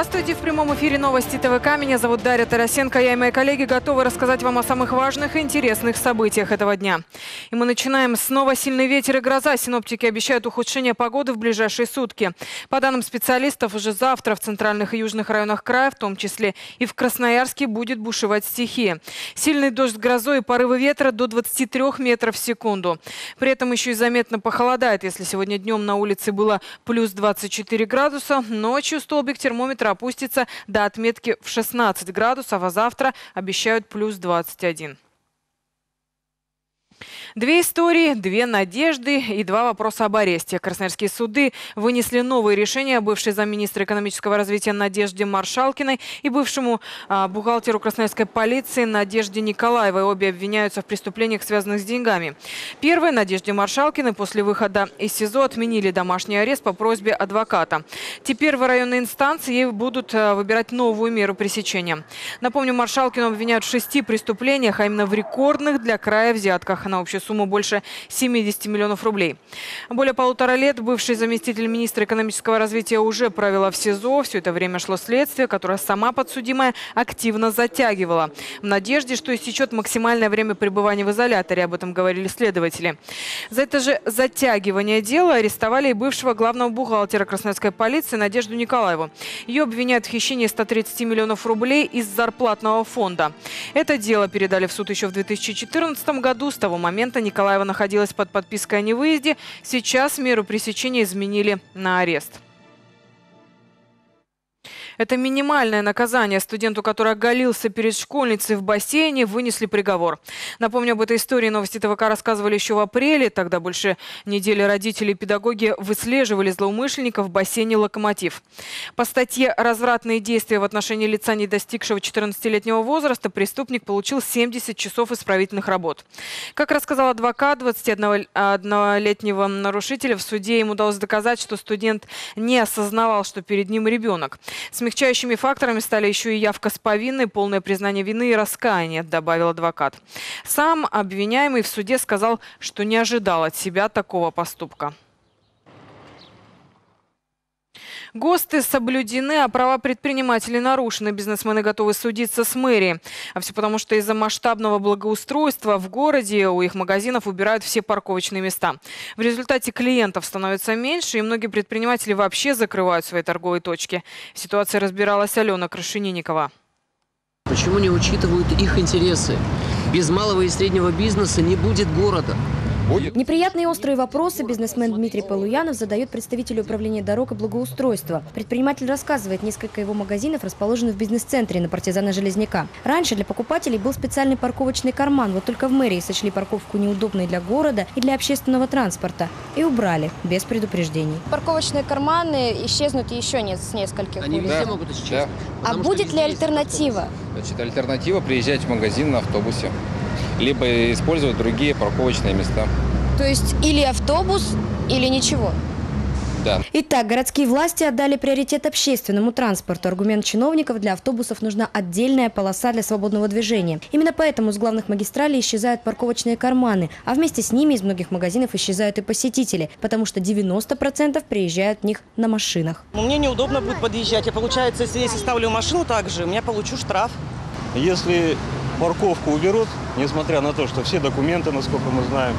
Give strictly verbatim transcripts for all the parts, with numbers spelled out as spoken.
Здравствуйте! В прямом эфире новости ТВК. Меня зовут Дарья Тарасенко. Я и мои коллеги готовы рассказать вам о самых важных и интересных событиях этого дня. И мы начинаем. Снова сильный ветер и гроза. Синоптики обещают ухудшение погоды в ближайшие сутки. По данным специалистов, уже завтра в центральных и южных районах края, в том числе и в Красноярске, будет бушевать стихия. Сильный дождь с грозой и порывы ветра до двадцати трёх метров в секунду. При этом еще и заметно похолодает. Если сегодня днем на улице было плюс двадцать четыре градуса, ночью столбик термометра опустится до отметки в шестнадцать градусов, а завтра обещают плюс двадцать один. Две истории, две надежды и два вопроса об аресте. Красноярские суды вынесли новые решения бывшей замминистра экономического развития Надежде Маршалкиной и бывшему а, бухгалтеру красноярской полиции Надежде Николаевой. Обе обвиняются в преступлениях, связанных с деньгами. Первой, Надежде Маршалкиной, после выхода из СИЗО отменили домашний арест по просьбе адвоката. Теперь в районной инстанции ей будут а, выбирать новую меру пресечения. Напомню, Маршалкину обвиняют в шести преступлениях, а именно в рекордных для края взятках на общую сумму больше семидесяти миллионов рублей. Более полутора лет бывший заместитель министра экономического развития уже провела в СИЗО. Все это время шло следствие, которое сама подсудимая активно затягивала. В надежде, что истечет максимальное время пребывания в изоляторе. Об этом говорили следователи. За это же затягивание дела арестовали и бывшего главного бухгалтера красноярской полиции Надежду Николаеву. Ее обвиняют в хищении ста тридцати миллионов рублей из зарплатного фонда. Это дело передали в суд еще в две тысячи четырнадцатом году. С того момента Николаева находилась под подпиской о невыезде. Сейчас меру пресечения изменили на арест. Это минимальное наказание. Студенту, который оголился перед школьницей в бассейне, вынесли приговор. Напомню, об этой истории новости ТВК рассказывали еще в апреле. Тогда больше недели родители и педагоги выслеживали злоумышленников в бассейне «Локомотив». По статье «Развратные действия в отношении лица, не достигшего четырнадцатилетнего возраста», преступник получил семьдесят часов исправительных работ. Как рассказал адвокат двадцатиоднолетнего нарушителя, в суде ему удалось доказать, что студент не осознавал, что перед ним ребенок. Смягчающими факторами стали еще и явка с повинной, полное признание вины и раскаяние, добавил адвокат. Сам обвиняемый в суде сказал, что не ожидал от себя такого поступка. ГОСТы соблюдены, а права предпринимателей нарушены. Бизнесмены готовы судиться с мэрией. А все потому, что из-за масштабного благоустройства в городе у их магазинов убирают все парковочные места. В результате клиентов становится меньше, и многие предприниматели вообще закрывают свои торговые точки. В ситуации разбиралась Алена Крашенинникова. Почему не учитывают их интересы? Без малого и среднего бизнеса не будет города. Неприятные и острые вопросы бизнесмен Дмитрий Полуянов задает представителю управления дорог и благоустройства. Предприниматель рассказывает, несколько его магазинов расположены в бизнес-центре на Партизана Железняка. Раньше для покупателей был специальный парковочный карман, вот только в мэрии сочли парковку неудобной для города и для общественного транспорта. И убрали, без предупреждений. Парковочные карманы исчезнут еще не с нескольких Они улиц. везде могут исчезнуть. Да. А будет ли альтернатива? Значит, альтернатива – приезжать в магазин на автобусе, либо использовать другие парковочные места. То есть или автобус, или ничего? Да. Итак, городские власти отдали приоритет общественному транспорту. Аргумент чиновников: для автобусов нужна отдельная полоса для свободного движения. Именно поэтому с главных магистралей исчезают парковочные карманы, а вместе с ними из многих магазинов исчезают и посетители, потому что девяносто процентов приезжают в них на машинах. Мне неудобно будет подъезжать. И получается, если я ставлю машину также, я получу штраф. Если парковку уберут, несмотря на то, что все документы, насколько мы знаем,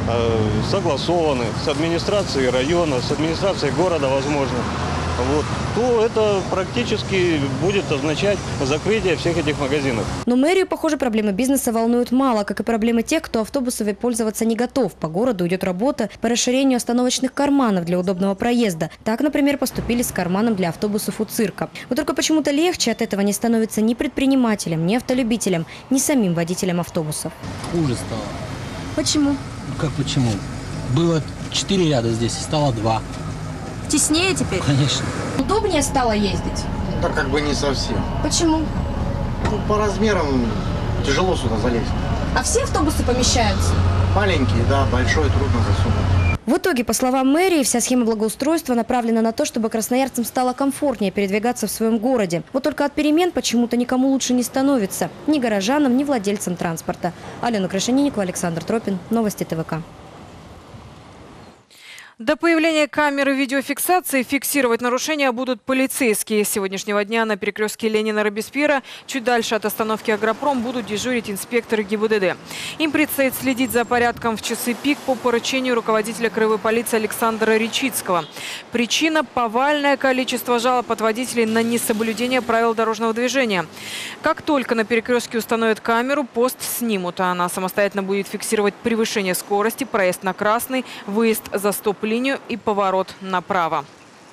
согласованы с администрацией района, с администрацией города, возможно, вот, то это практически будет означать закрытие всех этих магазинов. Но мэрию, похоже, проблемы бизнеса волнуют мало, как и проблемы тех, кто автобусами пользоваться не готов. По городу идет работа по расширению остановочных карманов для удобного проезда. Так, например, поступили с карманом для автобусов у цирка. Вот только почему-то легче от этого не становится ни предпринимателям, ни автолюбителям, ни самим водителям автобусов. Хуже стало. Почему? Как почему? Было четыре ряда здесь, стало два. Теснее теперь? Конечно. Удобнее стало ездить? Да как бы не совсем. Почему? Ну, по размерам тяжело сюда залезть. А все автобусы помещаются? Маленькие, да, большой трудно засунуть. В итоге, по словам мэрии, вся схема благоустройства направлена на то, чтобы красноярцам стало комфортнее передвигаться в своем городе. Вот только от перемен почему-то никому лучше не становится. Ни горожанам, ни владельцам транспорта. Алена Крашенинникова, Александр Тропин. Новости ТВК. До появления камеры видеофиксации фиксировать нарушения будут полицейские. С сегодняшнего дня на перекрестке Ленина-Робеспьера, чуть дальше от остановки «Агропром», будут дежурить инспекторы ГИБДД. Им предстоит следить за порядком в часы пик по поручению руководителя краевой полиции Александра Речицкого. Причина – повальное количество жалоб от водителей на несоблюдение правил дорожного движения. Как только на перекрестке установят камеру, пост снимут. Она самостоятельно будет фиксировать превышение скорости, проезд на красный, выезд за стоп-линию и поворот направо.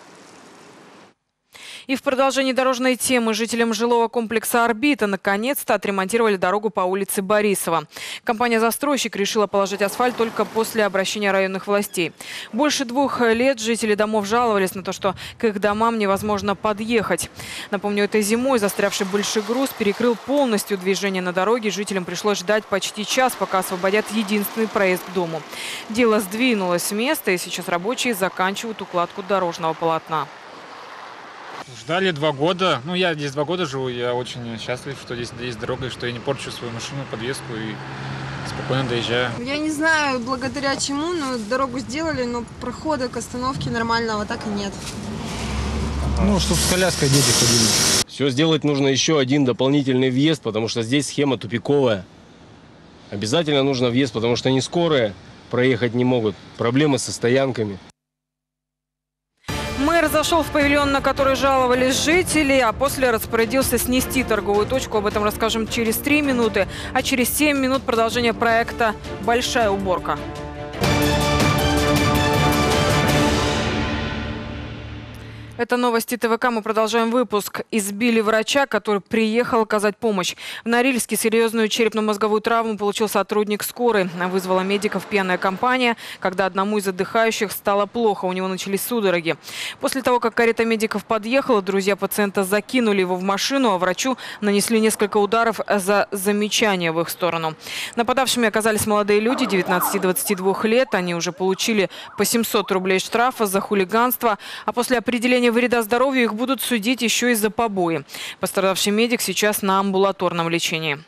И в продолжении дорожной темы жителям жилого комплекса «Орбита» наконец-то отремонтировали дорогу по улице Борисова. Компания-застройщик решила положить асфальт только после обращения районных властей. Больше двух лет жители домов жаловались на то, что к их домам невозможно подъехать. Напомню, этой зимой застрявший большой груз перекрыл полностью движение на дороге. Жителям пришлось ждать почти час, пока освободят единственный проезд к дому. Дело сдвинулось с места, и сейчас рабочие заканчивают укладку дорожного полотна. Ждали два года. Ну, я здесь два года живу. Я очень счастлив, что здесь есть дорога, и что я не порчу свою машину, подвеску и спокойно доезжаю. Я не знаю, благодаря чему, но дорогу сделали, но прохода к остановке нормального так и нет. Ну, чтобы с коляской дети ходили. Все сделать нужно еще один дополнительный въезд, потому что здесь схема тупиковая. Обязательно нужно въезд, потому что они скорые проехать не могут. Проблемы со стоянками. Мэр зашел в павильон, на который жаловались жители, а после распорядился снести торговую точку. Об этом расскажем через три минуты. А через семь минут продолжение проекта «Большая уборка». Это новости ТВК. Мы продолжаем выпуск. Избили врача, который приехал оказать помощь. В Норильске серьезную черепно-мозговую травму получил сотрудник скорой. Вызвала медиков пьяная компания, когда одному из отдыхающих стало плохо. У него начались судороги. После того, как карета медиков подъехала, друзья пациента закинули его в машину, а врачу нанесли несколько ударов за замечания в их сторону. Нападавшими оказались молодые люди девятнадцати-двадцати двух лет. Они уже получили по семьсот рублей штрафа за хулиганство. А после определения вреда здоровью их будут судить еще и за побои. Пострадавший медик сейчас на амбулаторном лечении.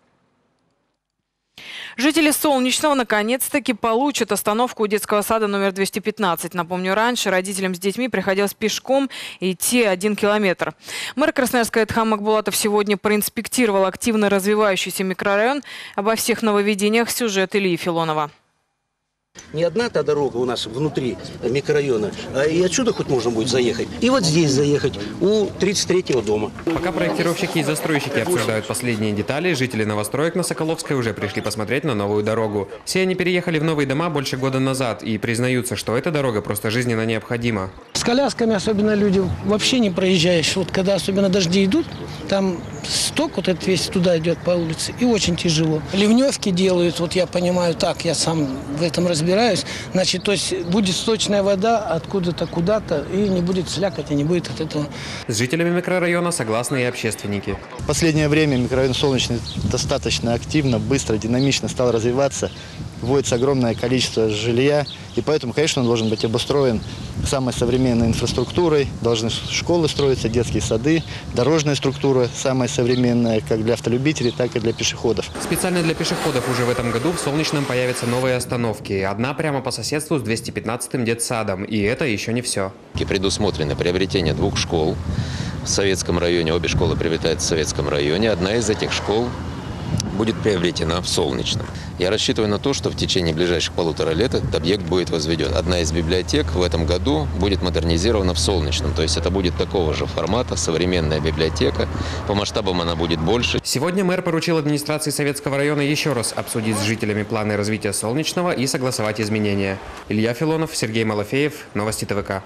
Жители Солнечного наконец-таки получат остановку у детского сада номер двести пятнадцать. Напомню, раньше родителям с детьми приходилось пешком идти один километр. Мэр Красноярска Эдхам Макбулатов сегодня проинспектировал активно развивающийся микрорайон. Обо всех нововведениях сюжет Ильи Филонова. Не одна та дорога у нас внутри микрорайона, а и отсюда хоть можно будет заехать. И вот здесь заехать, у тридцать третьего дома. Пока проектировщики и застройщики обсуждают последние детали, жители новостроек на Соколовской уже пришли посмотреть на новую дорогу. Все они переехали в новые дома больше года назад и признаются, что эта дорога просто жизненно необходима. С колясками особенно люди вообще не проезжаешь. Вот когда особенно дожди идут, там сток вот этот весь туда идет по улице, и очень тяжело. Ливневки делают, вот я понимаю так, я сам в этом разбираюсь. Значит, то есть будет сточная вода откуда-то куда-то, и не будет слякоти, не будет от этого. С жителями микрорайона согласны и общественники. В последнее время микрорайон Солнечный достаточно активно, быстро, динамично стал развиваться. Вводится огромное количество жилья, и поэтому, конечно, он должен быть обустроен самой современной инфраструктурой. Должны школы строиться, детские сады, дорожная структура самая современная, как для автолюбителей, так и для пешеходов. Специально для пешеходов уже в этом году в Солнечном появятся новые остановки. Одна прямо по соседству с двести пятнадцатым детсадом. И это еще не все. Предусмотрено приобретение двух школ в Советском районе. Обе школы приобретаются в Советском районе. Одна из этих школ будет приобретена в Солнечном. Я рассчитываю на то, что в течение ближайших полутора лет этот объект будет возведен. Одна из библиотек в этом году будет модернизирована в Солнечном. То есть это будет такого же формата, современная библиотека. По масштабам она будет больше. Сегодня мэр поручил администрации Советского района еще раз обсудить с жителями планы развития Солнечного и согласовать изменения. Илья Филонов, Сергей Малафеев, Новости ТВК.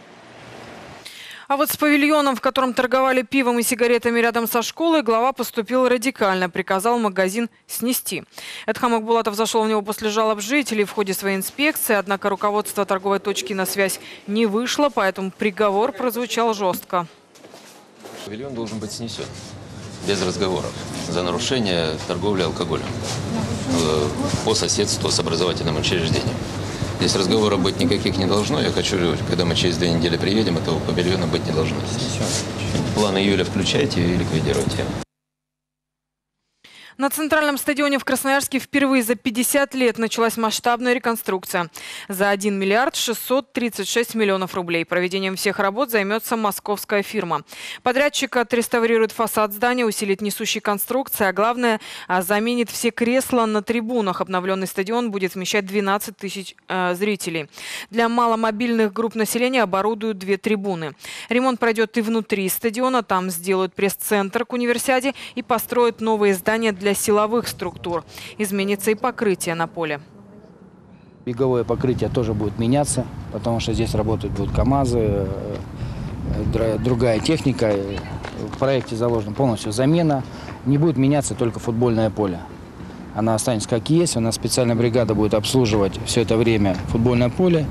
А вот с павильоном, в котором торговали пивом и сигаретами рядом со школой, глава поступил радикально. Приказал магазин снести. Эдхам Макбулатов зашел в него после жалоб жителей в ходе своей инспекции. Однако руководство торговой точки на связь не вышло, поэтому приговор прозвучал жестко. Павильон должен быть снесен. Без разговоров. За нарушение торговли алкоголем. По соседству с образовательным учреждением. Здесь разговоров быть никаких не должно. Я хочу, когда мы через две недели приедем, этого павильона быть не должно. План июля включайте и ликвидируйте. На центральном стадионе в Красноярске впервые за пятьдесят лет началась масштабная реконструкция. За один миллиард шестьсот тридцать шесть миллионов рублей. Проведением всех работ займется московская фирма. Подрядчик отреставрирует фасад здания, усилит несущие конструкции, а главное – заменит все кресла на трибунах. Обновленный стадион будет вмещать двенадцать тысяч э, зрителей. Для маломобильных групп населения оборудуют две трибуны. Ремонт пройдет и внутри стадиона. Там сделают пресс-центр к универсиаде и построят новые здания для для силовых структур. Изменится и покрытие на поле. Беговое покрытие тоже будет меняться, потому что здесь работают будут КАМАЗы, другая техника. В проекте заложена полностью замена. Не будет меняться только футбольное поле. Она останется как есть. У нас специальная бригада будет обслуживать все это время футбольное поле.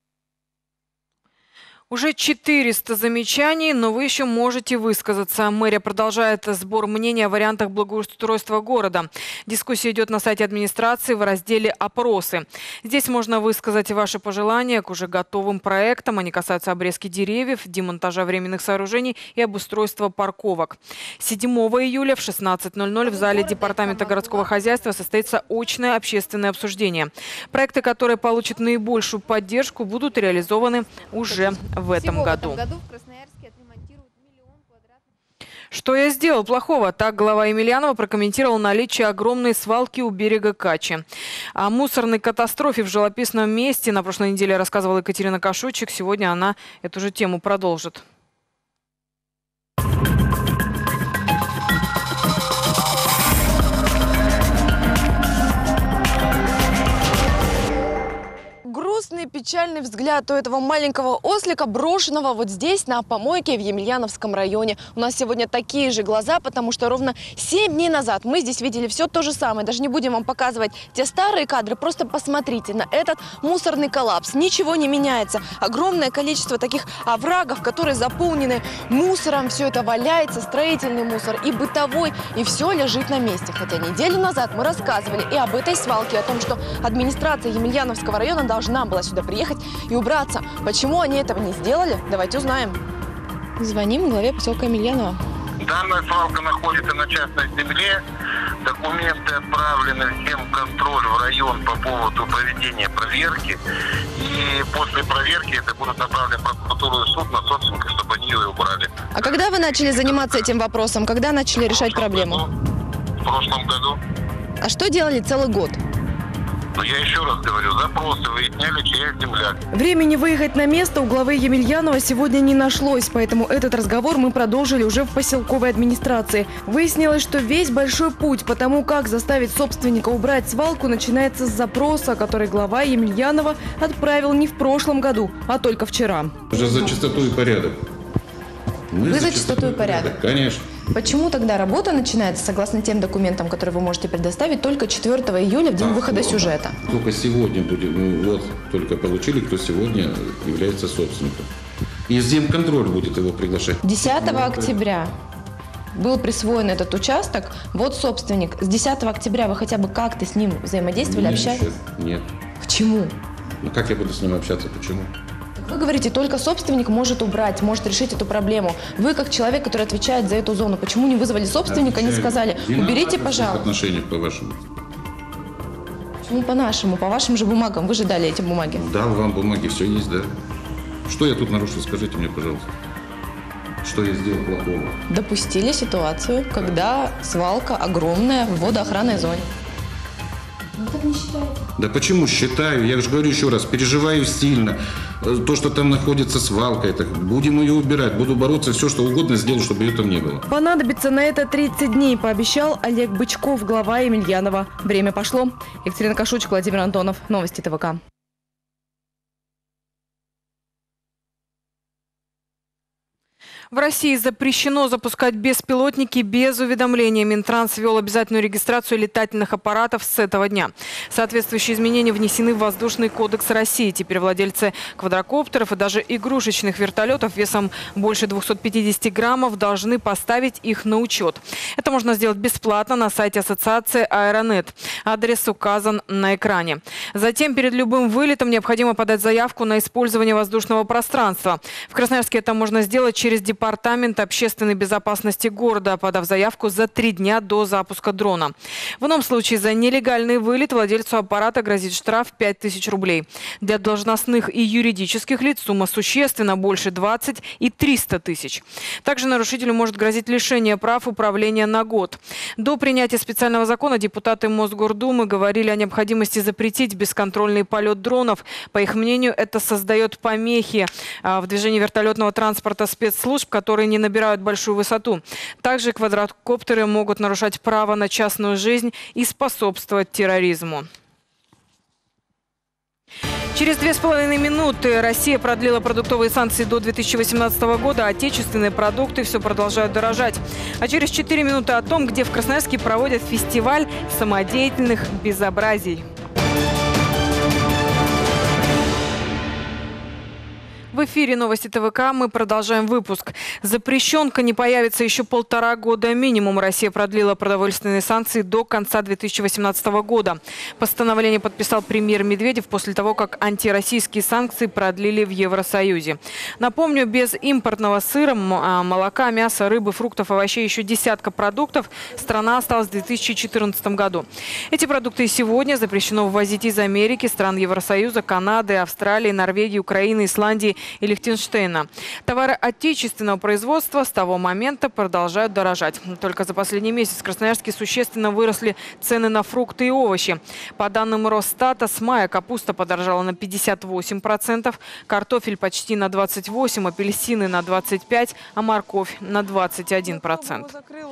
Уже четыреста замечаний, но вы еще можете высказаться. Мэрия продолжает сбор мнений о вариантах благоустройства города. Дискуссия идет на сайте администрации в разделе «Опросы». Здесь можно высказать ваши пожелания к уже готовым проектам. Они касаются обрезки деревьев, демонтажа временных сооружений и обустройства парковок. седьмого июля в шестнадцать ноль ноль в зале Департамента городского хозяйства состоится очное общественное обсуждение. Проекты, которые получат наибольшую поддержку, будут реализованы уже в этом году. В этом году в Красноярске отремонтируют миллион квадратных. Что я сделал плохого? Так глава Емельянова прокомментировал наличие огромной свалки у берега Качи. О мусорной катастрофе в живописном месте на прошлой неделе рассказывала Екатерина Кашучик. Сегодня она эту же тему продолжит. Грустный, печальный взгляд у этого маленького ослика, брошенного вот здесь, на помойке в Емельяновском районе. У нас сегодня такие же глаза, потому что ровно семь дней назад мы здесь видели все то же самое. Даже не будем вам показывать те старые кадры, просто посмотрите на этот мусорный коллапс. Ничего не меняется. Огромное количество таких оврагов, которые заполнены мусором. Все это валяется, строительный мусор и бытовой, и все лежит на месте. Хотя неделю назад мы рассказывали и об этой свалке, о том, что администрация Емельяновского района должна была сюда приехать и убраться. Почему они этого не сделали? Давайте узнаем. Звоним главе поселка Емельянова. Данная свалка находится на частной земле. Документы отправлены всем в контроль в район по поводу проведения проверки. И после проверки это будут направлены в прокуратуру и суд на собственника, чтобы они ее убрали. А когда вы начали заниматься этим вопросом? Когда начали решать проблему? Году, в прошлом году. А что делали целый год? Но я еще раз говорю, запросы выясняли, чья земля. Времени выехать на место у главы Емельянова сегодня не нашлось, поэтому этот разговор мы продолжили уже в поселковой администрации. Выяснилось, что весь большой путь по тому, как заставить собственника убрать свалку, начинается с запроса, который глава Емельянова отправил не в прошлом году, а только вчера. Уже за чистоту и порядок. Мы Вы за чистоту и порядок? Конечно. Почему тогда работа начинается, согласно тем документам, которые вы можете предоставить, только четвёртого июля, в день Ах, выхода сюжета? Только сегодня будем, вот, только получили, кто сегодня является собственником. И земконтроль будет его приглашать. десятого октября был присвоен этот участок. Вот собственник. С десятого октября вы хотя бы как-то с ним взаимодействовали, Нет, общались? Нет. Почему? Ну как я буду с ним общаться? Почему? Вы говорите, только собственник может убрать, может решить эту проблему. Вы, как человек, который отвечает за эту зону, почему не вызвали собственника, не сказали, уберите, пожалуйста? Отношения по-вашему. Почему по-нашему? По вашим же бумагам. Вы же дали эти бумаги. Дал вам бумаги, все есть, да. Что я тут нарушил, скажите мне, пожалуйста. Что я сделал плохого? Допустили ситуацию, когда свалка огромная в водоохранной зоне. Вы так не считаете? Да почему считаю? Я же говорю еще раз, переживаю сильно. То, что там находится свалка, это будем ее убирать. Буду бороться, все, что угодно сделаю, чтобы ее там не было. Понадобится на это тридцать дней, пообещал Олег Бычков, глава Емельянова. Время пошло. Екатерина Кашучик, Владимир Антонов. Новости ТВК. В России запрещено запускать беспилотники без уведомления. Минтранс ввел обязательную регистрацию летательных аппаратов с этого дня. Соответствующие изменения внесены в Воздушный кодекс России. Теперь владельцы квадрокоптеров и даже игрушечных вертолетов весом больше двухсот пятидесяти граммов должны поставить их на учет. Это можно сделать бесплатно на сайте ассоциации Аэронет. Адрес указан на экране. Затем перед любым вылетом необходимо подать заявку на использование воздушного пространства. В Красноярске это можно сделать через департамент Департамент общественной безопасности города, подав заявку за три дня до запуска дрона. В ином случае за нелегальный вылет владельцу аппарата грозит штраф пять тысяч рублей. Для должностных и юридических лиц сумма существенно больше двадцать и триста тысяч. Также нарушителю может грозить лишение прав управления на год. До принятия специального закона депутаты Мосгордумы говорили о необходимости запретить бесконтрольный полет дронов. По их мнению, это создает помехи в движении вертолетного транспорта спецслужб, которые не набирают большую высоту. Также квадрокоптеры могут нарушать право на частную жизнь и способствовать терроризму. Через две с половиной минуты Россия продлила продуктовые санкции до две тысячи восемнадцатого года. Отечественные продукты все продолжают дорожать. А через четыре минуты о том, где в Красноярске проводят фестиваль самодеятельных безобразий. В эфире новости ТВК. Мы продолжаем выпуск. Запрещенка не появится еще полтора года минимум. Россия продлила продовольственные санкции до конца две тысячи восемнадцатого года. Постановление подписал премьер Медведев после того, как антироссийские санкции продлили в Евросоюзе. Напомню, без импортного сыра, молока, мяса, рыбы, фруктов, овощей, еще десятка продуктов страна осталась в две тысячи четырнадцатом году. Эти продукты и сегодня запрещено ввозить из Америки, стран Евросоюза, Канады, Австралии, Норвегии, Украины, Исландии и Лихтенштейна. Товары отечественного производства с того момента продолжают дорожать. Только за последний месяц в Красноярске существенно выросли цены на фрукты и овощи. По данным Росстата, с мая капуста подорожала на пятьдесят восемь процентов, картофель почти на двадцать восемь процентов, апельсины на двадцать пять процентов, а морковь на двадцать один процент.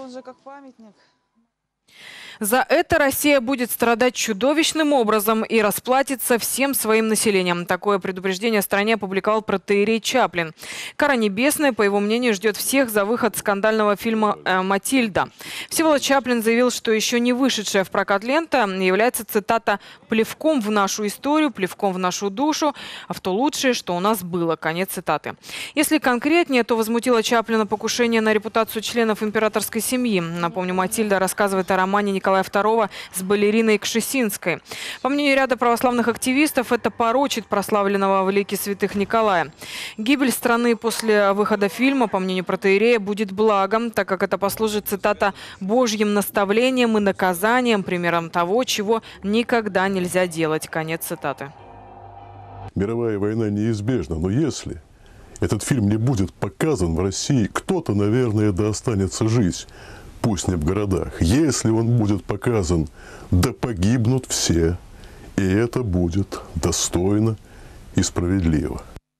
За это Россия будет страдать чудовищным образом и расплатится всем своим населением. Такое предупреждение стране опубликовал протоиерей Чаплин. Кара небесная, по его мнению, ждет всех за выход скандального фильма «Матильда». Всеволод Чаплин заявил, что еще не вышедшая в прокат лента является, цитата, «плевком в нашу историю, плевком в нашу душу, а в то лучшее, что у нас было». Конец цитаты. Если конкретнее, то возмутило Чаплина покушение на репутацию членов императорской семьи. Напомню, «Матильда» рассказывает о романе Николая Николая второго с балериной Кшесинской. По мнению ряда православных активистов, это порочит прославленного в лике святых Николая. Гибель страны после выхода фильма, по мнению протоиерея, будет благом, так как это послужит, цитата, «божьим наставлением и наказанием, примером того, чего никогда нельзя делать». Конец цитаты. Мировая война неизбежна, но если этот фильм не будет показан в России, кто-то, наверное, да останется жить. Пусть не в городах. Если он будет показан, да погибнут все. И это будет достойно и справедливо.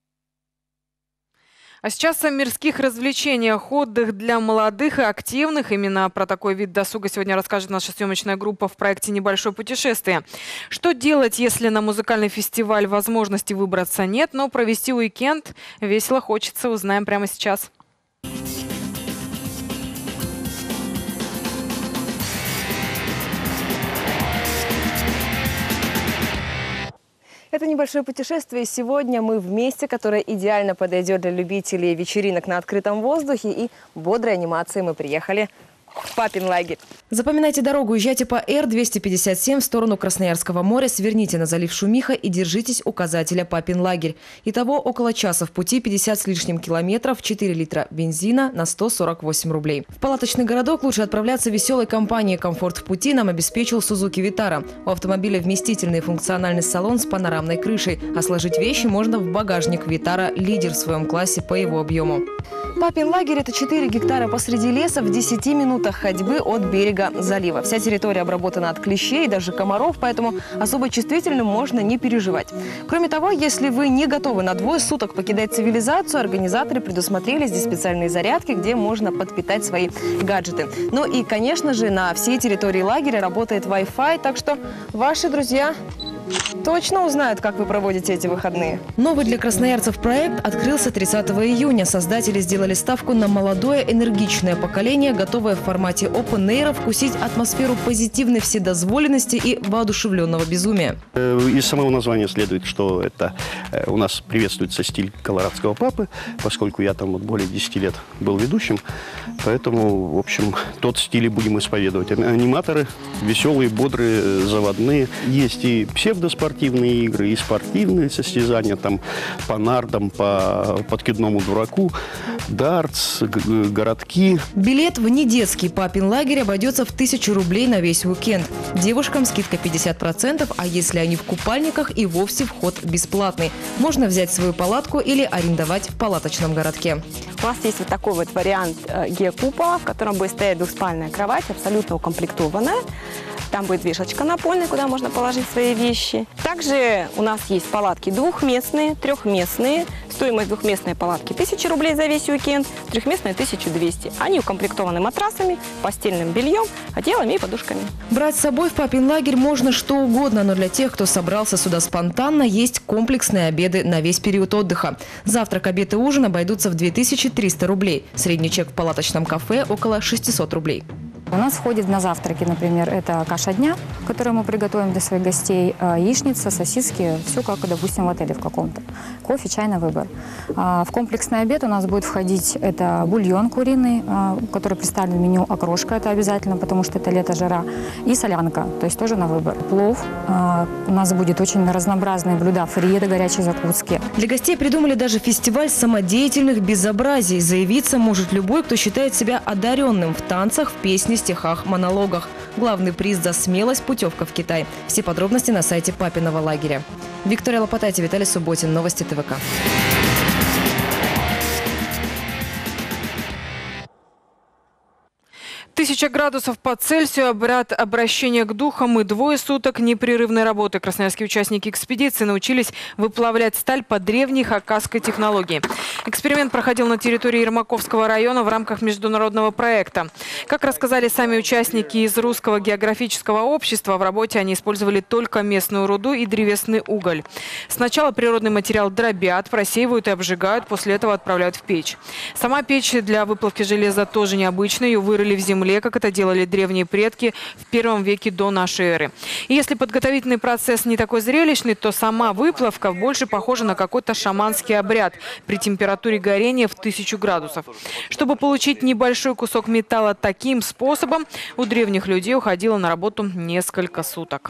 А сейчас о мирских развлечениях, отдых для молодых и активных. Именно про такой вид досуга сегодня расскажет наша съемочная группа в проекте «Небольшое путешествие». Что делать, если на музыкальный фестиваль возможности выбраться нет, но провести уикенд весело хочется, узнаем прямо сейчас. Это небольшое путешествие. Сегодня мы в месте, которое идеально подойдет для любителей вечеринок на открытом воздухе и бодрой анимации. Мы приехали в Папин лагерь. Запоминайте дорогу, езжайте по Эр двести пятьдесят семь в сторону Красноярского моря, сверните на залив Шумиха и держитесь указателя Папин лагерь. Итого около часа в пути, пятьдесят с лишним километров, четыре литра бензина на сто сорок восемь рублей. В палаточный городок лучше отправляться веселой компанией. Комфорт в пути нам обеспечил Сузуки Витара. У автомобиля вместительный и функциональный салон с панорамной крышей, а сложить вещи можно в багажник. Витара – лидер в своем классе по его объему. Папин лагерь – это четыре гектара посреди леса в десяти минутах ходьбы от берега залива. Вся территория обработана от клещей и даже комаров, поэтому особо чувствительным можно не переживать. Кроме того, если вы не готовы на двое суток покидать цивилизацию, организаторы предусмотрели здесь специальные зарядки, где можно подпитать свои гаджеты. Ну и, конечно же, на всей территории лагеря работает Wi-Fi, так что ваши друзья точно узнают, как вы проводите эти выходные. Новый для красноярцев проект открылся тридцатого июня. Создатели сделали ставку на молодое, энергичное поколение, готовое в формате Open Air вкусить атмосферу позитивной вседозволенности и воодушевленного безумия. Из самого названия следует, что это у нас приветствуется стиль колорадского папы, поскольку я там вот более десяти лет был ведущим. Поэтому, в общем, тот стиль и будем исповедовать. Аниматоры веселые, бодрые, заводные. Есть и псевдоспортивные игры, и спортивные состязания там, по нардам, по подкидному дураку. дартс, городки. Билет в недетский папин лагерь обойдется в тысячу рублей на весь уикенд. Девушкам скидка пятьдесят процентов, а если они в купальниках, и вовсе вход бесплатный. Можно взять свою палатку или арендовать в палаточном городке. У нас есть вот такой вот вариант геокупола, в котором будет стоять двухспальная кровать, абсолютно укомплектованная. Там будет вешалочка напольная, куда можно положить свои вещи. Также у нас есть палатки двухместные, трехместные. Стоимость двухместной палатки тысяча рублей за весь уикенд, трехместная тысяча двести. Они укомплектованы матрасами, постельным бельем, одеялами и подушками. Брать с собой в папин лагерь можно что угодно, но для тех, кто собрался сюда спонтанно, есть комплексные обеды на весь период отдыха. Завтрак, обед и ужин обойдутся в две тысячи триста рублей. Средний чек в палаточном кафе около шестисот рублей. У нас входит на завтраки, например, это каша дня, которую мы приготовим для своих гостей, яичница, сосиски, все как, допустим, в отеле в каком-то. Кофе, чай на выбор. В комплексный обед у нас будет входить это бульон куриный, который представлен в меню, окрошка, это обязательно, потому что это лето, жара, и солянка, то есть тоже на выбор. Плов, у нас будет очень разнообразные блюда, фри, это горячие закуски. Для гостей придумали даже фестиваль самодеятельных безобразий. Заявиться может любой, кто считает себя одаренным в танцах, в песне, стихах, монологах. Главный приз за смелость – путевка в Китай. Все подробности на сайте папиного лагеря. Виктория Лопатайте, Виталий Субботин. Новости ТВК. Тысяча градусов по Цельсию, обряд обращения к духам и двое суток непрерывной работы. Красноярские участники экспедиции научились выплавлять сталь по древней хакасской технологии. Эксперимент проходил на территории Ермаковского района в рамках международного проекта. Как рассказали сами участники из Русского географического общества, в работе они использовали только местную руду и древесный уголь. Сначала природный материал дробят, просеивают и обжигают, после этого отправляют в печь. Сама печь для выплавки железа тоже необычная, ее вырыли в земле, как это делали древние предки в первом веке до нашей эры. И если подготовительный процесс не такой зрелищный, то сама выплавка больше похожа на какой-то шаманский обряд при температуре горения в тысячу градусов. Чтобы получить небольшой кусок металла таким способом, у древних людей уходило на работу несколько суток.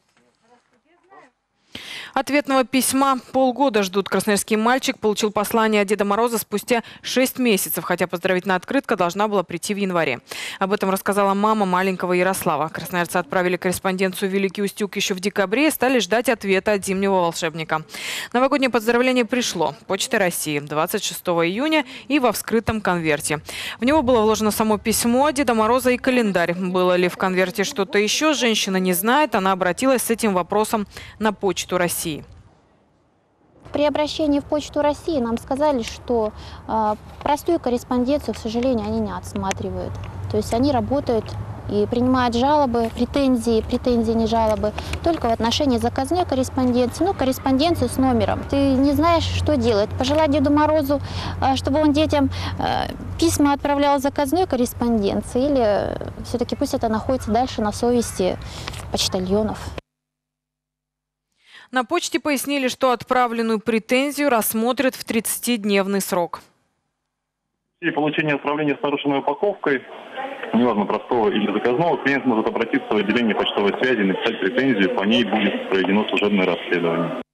Ответного письма полгода ждут. Красноярский мальчик получил послание от Деда Мороза спустя шесть месяцев, хотя поздравительная открытка должна была прийти в январе. Об этом рассказала мама маленького Ярослава. Красноярцы отправили корреспонденцию в Великий Устюг еще в декабре и стали ждать ответа от зимнего волшебника. Новогоднее поздравление пришло. Почта России двадцать шестого июня и во вскрытом конверте. В него было вложено само письмо Деда Мороза и календарь. Было ли в конверте что-то еще, женщина не знает. Она обратилась с этим вопросом на Почту России. При обращении в Почту России нам сказали, что э, простую корреспонденцию, к сожалению, они не отсматривают. То есть они работают и принимают жалобы, претензии, претензии, не жалобы, только в отношении заказной корреспонденции, ну, корреспонденцию с номером. Ты не знаешь, что делать. Пожелать Деду Морозу, э, чтобы он детям э, письма отправлял заказной корреспонденции, или все-таки пусть это находится дальше на совести почтальонов. На почте пояснили, что отправленную претензию рассмотрят в тридцатидневный срок. И получение отправления с нарушенной упаковкой, неважно простого или заказного, клиент может обратиться в отделение почтовой связи, написать претензию, по ней будет проведено служебное расследование.